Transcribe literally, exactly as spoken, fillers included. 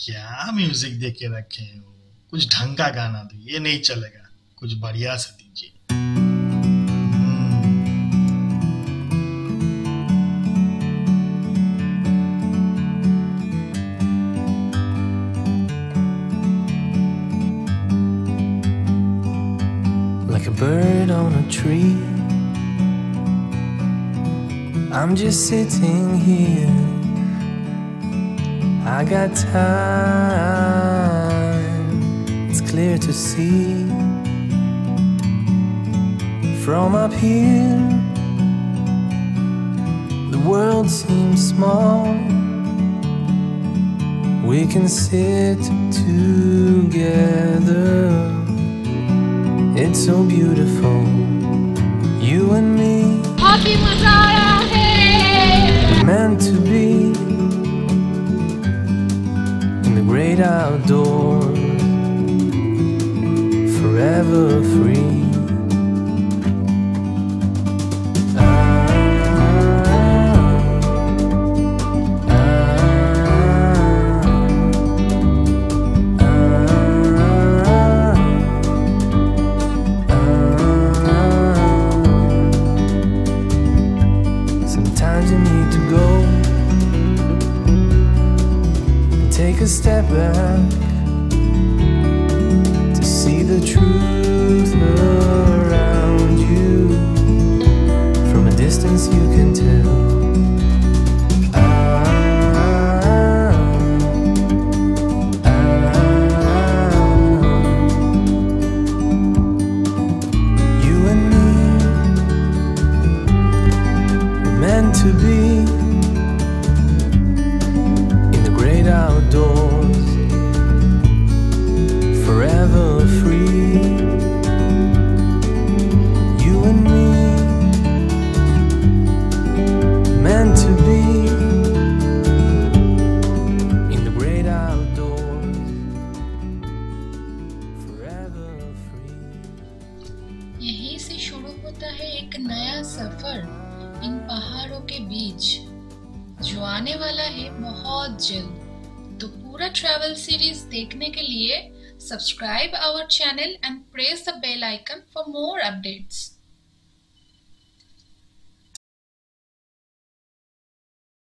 क्या म्यूजिक दे के रखे हो? कुछ ढंग का गाना दो, ये नहीं चलेगा, कुछ बढ़िया सा दीजिए। Like a bird on a tree, I'm just sitting here. I got time, it's clear to see. From up here, the world seems small. We can sit together. It's so beautiful, you and me. काफी मजा आया है। Meant to be in the great outdoors, forever free. Sometimes you need to go and take a step back to see the truth around you. From a distance you can tell. Ah, ah, you and me were meant to be in the great outdoors, forever free. You and me, meant to be in the great outdoors, forever free. यहीं से शुरू होता है एक नया सफर इन पहाड़ों के बीच, जो आने वाला है बहुत जल्द। तो पूरा ट्रैवल सीरीज देखने के लिए subscribe our channel and press the bell icon for more updates.